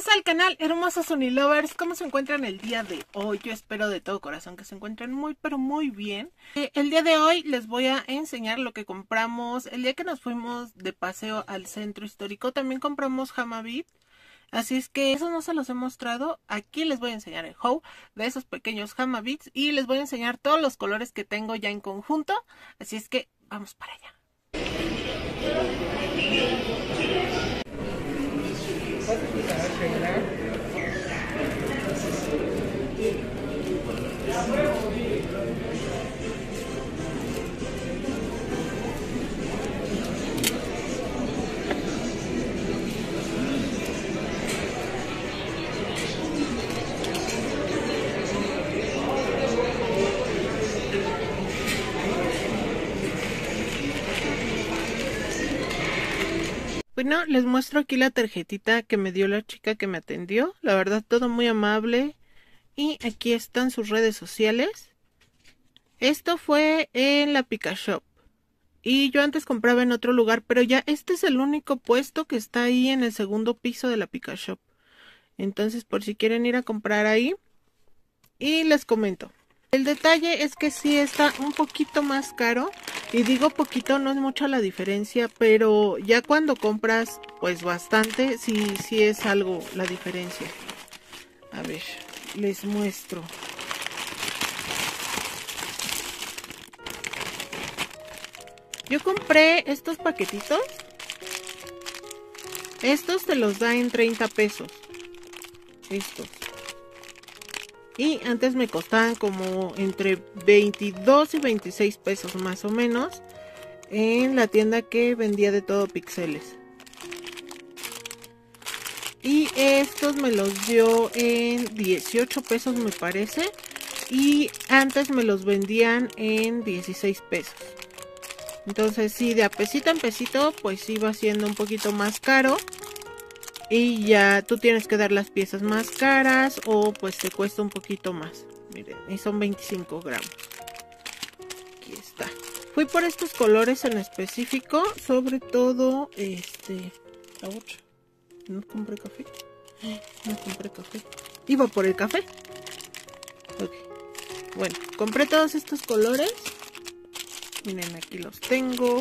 Bienvenidos al canal, hermosos Unilovers. ¿Cómo se encuentran el día de hoy? Yo espero de todo corazón que se encuentren muy pero muy bien. El día de hoy les voy a enseñar lo que compramos el día que nos fuimos de paseo al centro histórico. También compramos Hamabit, así es que eso no se los he mostrado. Aquí les voy a enseñar el haul de esos pequeños Hamabits y les voy a enseñar todos los colores que tengo ya en conjunto. Así es que vamos para allá. Bueno, les muestro aquí la tarjetita que me dio la chica que me atendió. La verdad, todo muy amable. Y aquí están sus redes sociales. Esto fue en la Pikashop. Y yo antes compraba en otro lugar, pero ya este es el único puesto que está ahí en el segundo piso de la Pikashop. Entonces, por si quieren ir a comprar ahí. Y les comento. El detalle es que sí está un poquito más caro. Y digo poquito, no es mucha la diferencia, pero ya cuando compras pues bastante, sí es algo la diferencia. A ver, les muestro. Yo compré estos paquetitos. Estos te los da en 30 pesos. Estos. Y antes me costaban como entre 22 y 26 pesos más o menos en la tienda que vendía de todo píxeles. Y estos me los dio en 18 pesos me parece. Y antes me los vendían en 16 pesos. Entonces sí, de a pesito en pesito pues iba siendo un poquito más caro. Y ya tú tienes que dar las piezas más caras o pues te cuesta un poquito más. Miren, y son 25 gramos. Aquí está. Fui por estos colores en específico, sobre todo ouch, no compré café. No compré café. Iba por el café. Ok. Bueno, compré todos estos colores. Miren, aquí los tengo.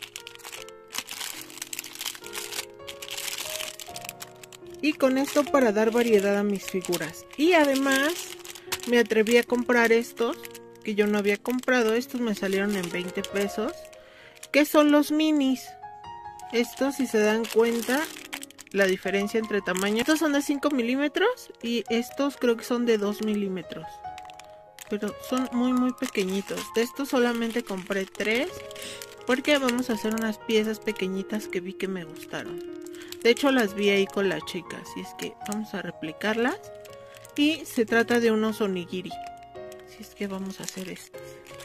Y con esto para dar variedad a mis figuras. Y además me atreví a comprar estos que yo no había comprado. Estos me salieron en 20 pesos. Que son los minis. Estos, si se dan cuenta, la diferencia entre tamaño. Estos son de 5 milímetros y estos creo que son de 2 milímetros. Pero son muy pequeñitos. De estos solamente compré 3. Porque vamos a hacer unas piezas pequeñitas que vi que me gustaron. De hecho las vi ahí con la chica, así es que vamos a replicarlas. Y se trata de unos onigiri. Así es que vamos a hacer estos.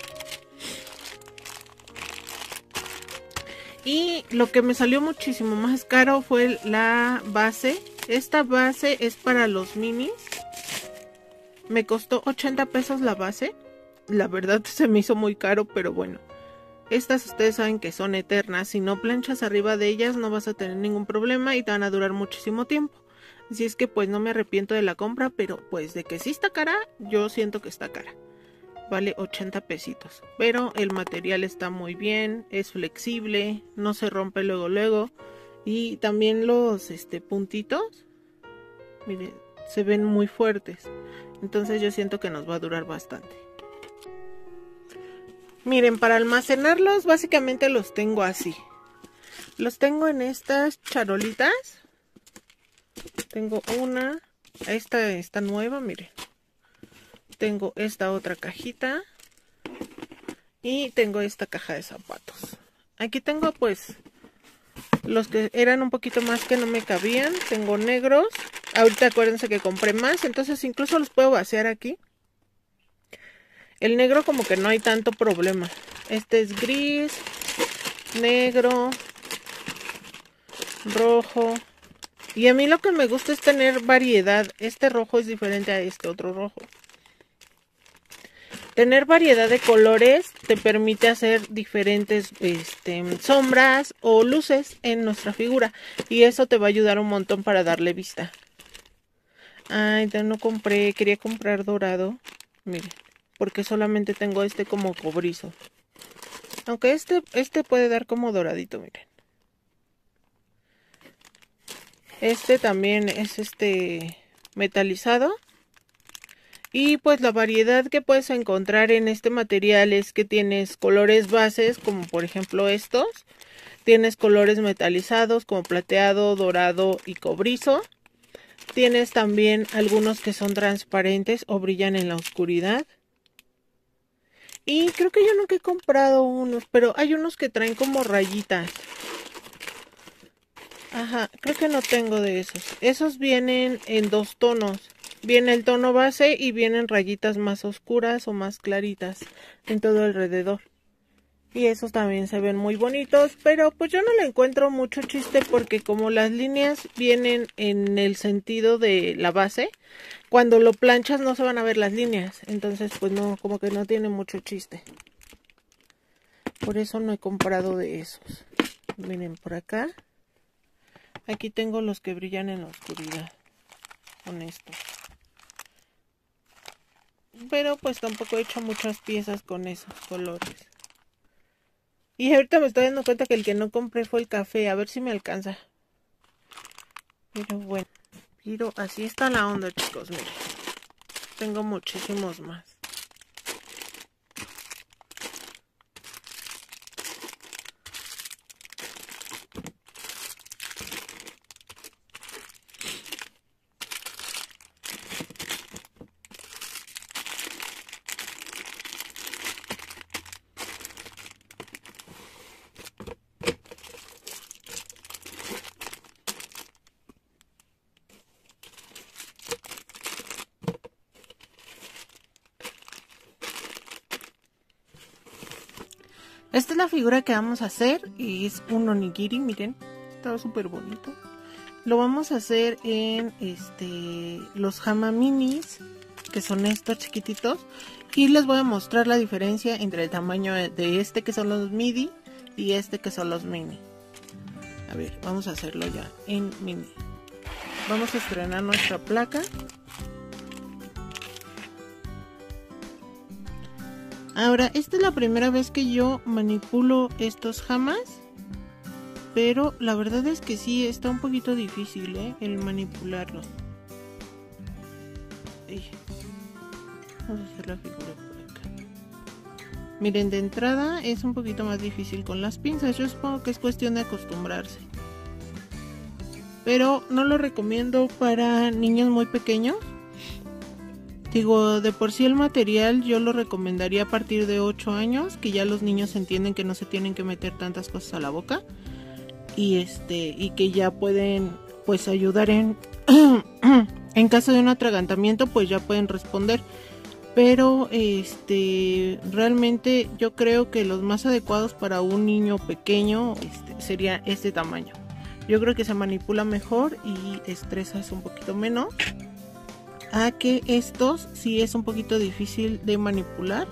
Y lo que me salió muchísimo más caro fue la base. Esta base es para los minis. Me costó 80 pesos la base. La verdad se me hizo muy caro, pero bueno. Estas ustedes saben que son eternas. Si no planchas arriba de ellas no vas a tener ningún problema y te van a durar muchísimo tiempo. Así es que pues no me arrepiento de la compra, pero pues de que sí está cara, yo siento que está cara. Vale 80 pesitos. Pero el material está muy bien, es flexible, no se rompe luego. Y también los puntitos, miren, se ven muy fuertes. Entonces yo siento que nos va a durar bastante. Miren, para almacenarlos básicamente los tengo así. Los tengo en estas charolitas. Tengo una. Esta está nueva, miren. Tengo esta otra cajita. Y tengo esta caja de zapatos. Aquí tengo pues los que eran un poquito más que no me cabían. Tengo negros. Ahorita acuérdense que compré más. Entonces incluso los puedo vaciar aquí. El negro como que no hay tanto problema. Este es gris, negro, rojo. Y a mí lo que me gusta es tener variedad. Este rojo es diferente a este otro rojo. Tener variedad de colores te permite hacer diferentes sombras o luces en nuestra figura. Y eso te va a ayudar un montón para darle vista. Ay, ya no compré, quería comprar dorado. Miren, porque solamente tengo este como cobrizo. Aunque este puede dar como doradito, miren. Este también es metalizado. Y pues la variedad que puedes encontrar en este material es que tienes colores bases, como por ejemplo estos. Tienes colores metalizados como plateado, dorado y cobrizo. Tienes también algunos que son transparentes o brillan en la oscuridad. Y creo que yo nunca he comprado unos, pero hay unos que traen como rayitas. Ajá, creo que no tengo de esos. Esos vienen en dos tonos. Viene el tono base y vienen rayitas más oscuras o más claritas en todo alrededor. Y esos también se ven muy bonitos, pero pues yo no le encuentro mucho chiste porque como las líneas vienen en el sentido de la base, cuando lo planchas no se van a ver las líneas. Entonces pues no, como que no tiene mucho chiste. Por eso no he comprado de esos. Miren por acá. Aquí tengo los que brillan en la oscuridad. Con estos. Pero pues tampoco he hecho muchas piezas con esos colores. Y ahorita me estoy dando cuenta que el que no compré fue el café. A ver si me alcanza. Pero bueno. Pero así está la onda, chicos. Miren. Tengo muchísimos más. Esta es la figura que vamos a hacer y es un onigiri, miren, está súper bonito. Lo vamos a hacer en los hama minis, que son estos chiquititos, y les voy a mostrar la diferencia entre el tamaño de este que son los midi y este que son los mini. A ver, vamos a hacerlo ya en mini. Vamos a estrenar nuestra placa. Ahora, esta es la primera vez que yo manipulo estos hamas, pero la verdad es que sí, está un poquito difícil, el manipularlo. Vamos a hacer la figura por acá. Miren, de entrada es un poquito más difícil con las pinzas, yo supongo que es cuestión de acostumbrarse. Pero no lo recomiendo para niños muy pequeños. Digo, de por sí el material yo lo recomendaría a partir de 8 años, que ya los niños entienden que no se tienen que meter tantas cosas a la boca. Y que ya pueden pues ayudar en en caso de un atragantamiento, pues ya pueden responder. Pero realmente yo creo que los más adecuados para un niño pequeño sería este tamaño. Yo creo que se manipula mejor y estresas un poquito menos. A que estos sí es un poquito difícil de manipular.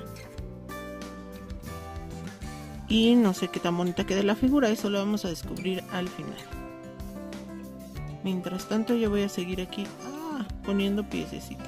Y no sé qué tan bonita quede la figura, eso lo vamos a descubrir al final. Mientras tanto yo voy a seguir aquí poniendo piececitas.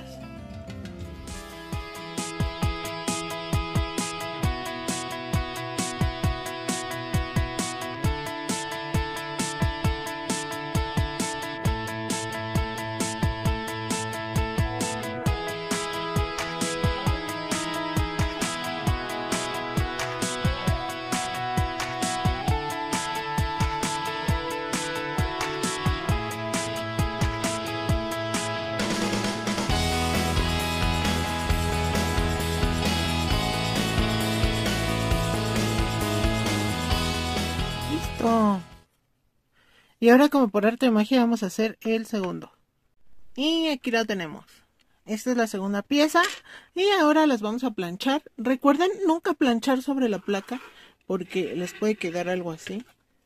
Listo. Y ahora, como por arte de magia, vamos a hacer el segundo. Y aquí lo tenemos. Esta es la segunda pieza. Y ahora las vamos a planchar. Recuerden nunca planchar sobre la placa, porque les puede quedar algo así.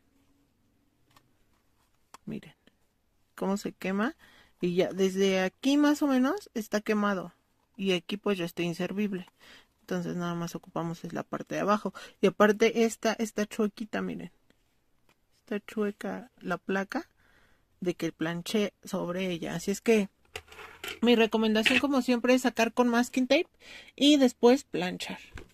Miren cómo se quema. Y ya desde aquí más o menos está quemado. Y aquí pues ya está inservible. Entonces nada más ocupamos es la parte de abajo. Y aparte esta chuequita, miren. Está chueca la placa de que planché sobre ella. Así es que Mi recomendación, como siempre, es sacar con masking tape y después planchar.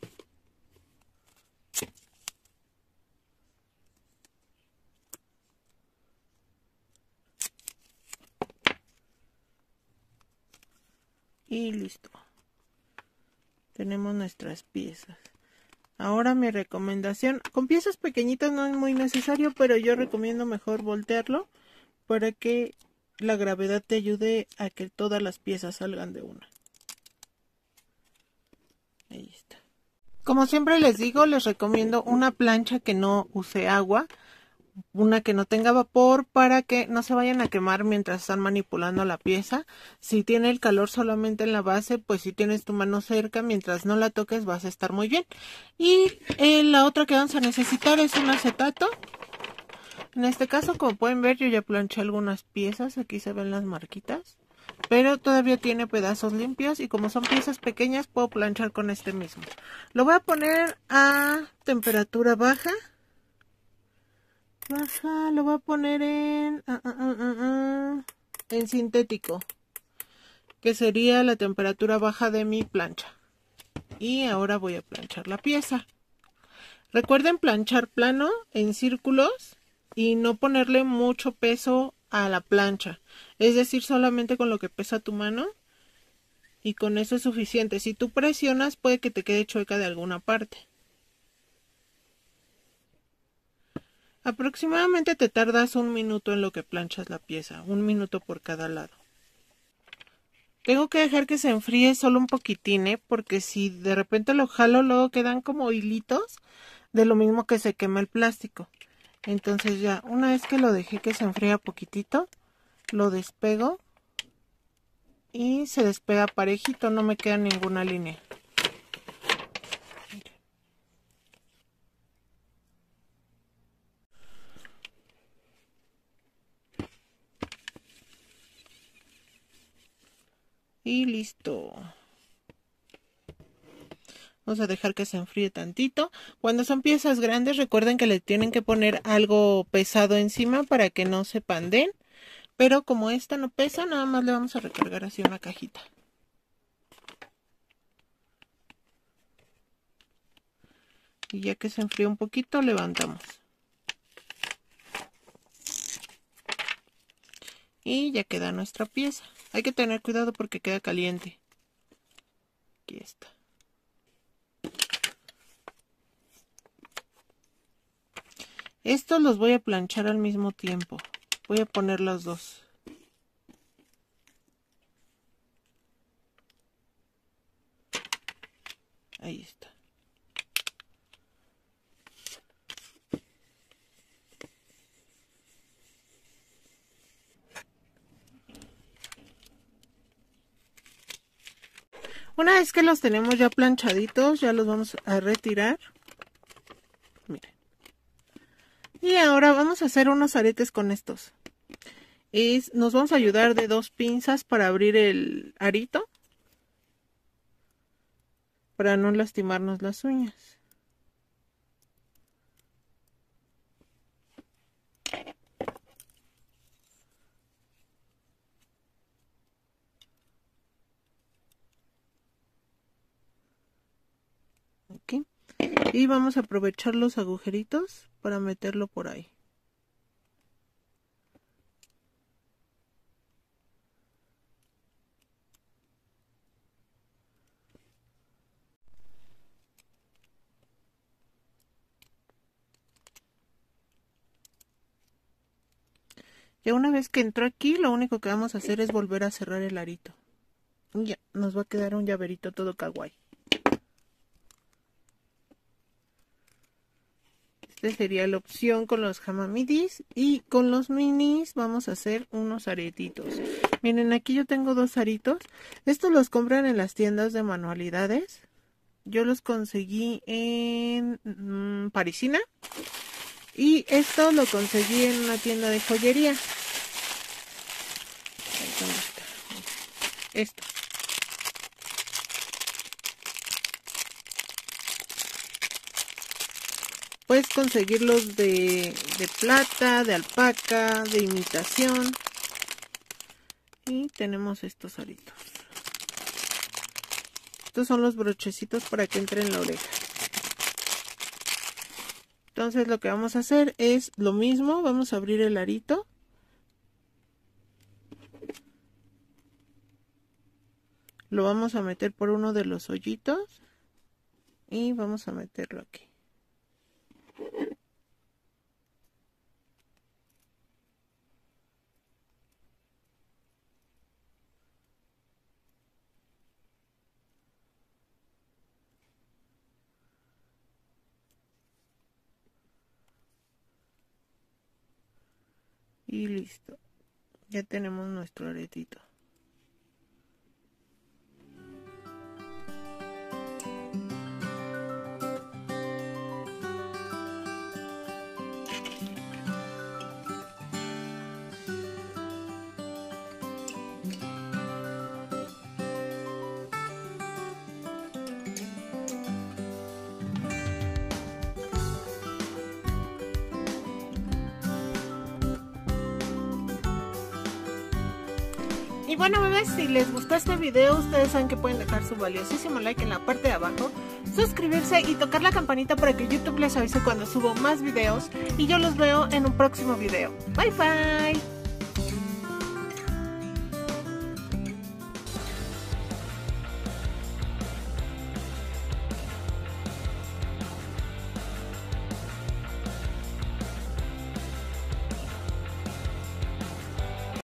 Y listo. Tenemos nuestras piezas. Ahora mi recomendación, con piezas pequeñitas no es muy necesario, pero yo recomiendo mejor voltearlo para que la gravedad te ayude a que todas las piezas salgan de una. Ahí está. Como siempre les digo, les recomiendo una plancha que no use agua, una que no tenga vapor, para que no se vayan a quemar mientras están manipulando la pieza. Si tiene el calor solamente en la base, pues si tienes tu mano cerca, mientras no la toques vas a estar muy bien. Y la otra que vamos a necesitar es un acetato. En este caso, como pueden ver, yo ya planché algunas piezas, aquí se ven las marquitas, pero todavía tiene pedazos limpios y como son piezas pequeñas puedo planchar con este mismo. Lo voy a poner a temperatura baja. Lo voy a poner en sintético, que sería la temperatura baja de mi plancha. Y ahora voy a planchar la pieza. Recuerden planchar plano en círculos y no ponerle mucho peso a la plancha, es decir, solamente con lo que pesa tu mano, y con eso es suficiente. Si tú presionas puede que te quede chueca de alguna parte. Aproximadamente te tardas 1 minuto en lo que planchas la pieza, 1 minuto por cada lado. Tengo que dejar que se enfríe solo un poquitín, porque si de repente lo jalo, luego quedan como hilitos, de lo mismo que se quema el plástico. Entonces ya, una vez que lo dejé que se enfríe poquitito, lo despego y se despega parejito, no me queda ninguna línea. Y listo. Vamos a dejar que se enfríe tantito. Cuando son piezas grandes, recuerden que le tienen que poner algo pesado encima para que no se pandeen. Pero como esta no pesa, nada más le vamos a recargar así una cajita. Y ya que se enfríe un poquito, levantamos. Y ya queda nuestra pieza. Hay que tener cuidado porque queda caliente. Aquí está. Estos los voy a planchar al mismo tiempo. Voy a poner los dos. Ahí está. Una vez que los tenemos ya planchaditos, ya los vamos a retirar. Miren. Y ahora vamos a hacer unos aretes con estos. Nos vamos a ayudar de 2 pinzas para abrir el arito, para no lastimarnos las uñas. Aquí. Y vamos a aprovechar los agujeritos para meterlo por ahí. Ya una vez que entró aquí, lo único que vamos a hacer es volver a cerrar el arito. Y ya, nos va a quedar un llaverito todo kawaii. Esta sería la opción con los hamamidis, y con los minis vamos a hacer unos aretitos. Miren, aquí yo tengo 2 aritos. Estos los compran en las tiendas de manualidades. Yo los conseguí en Parisina. Y esto lo conseguí en una tienda de joyería. ¿Dónde está? Esto. Puedes conseguirlos de plata, de alpaca, de imitación. Y tenemos estos aritos. Estos son los brochecitos para que entre en la oreja. Entonces lo que vamos a hacer es lo mismo. Vamos a abrir el arito. Lo vamos a meter por uno de los hoyitos. Y vamos a meterlo aquí. Y listo. Ya tenemos nuestro aretito. Y bueno, bebés, si les gustó este video, ustedes saben que pueden dejar su valiosísimo like en la parte de abajo, suscribirse y tocar la campanita para que YouTube les avise cuando subo más videos, y yo los veo en un próximo video. Bye bye.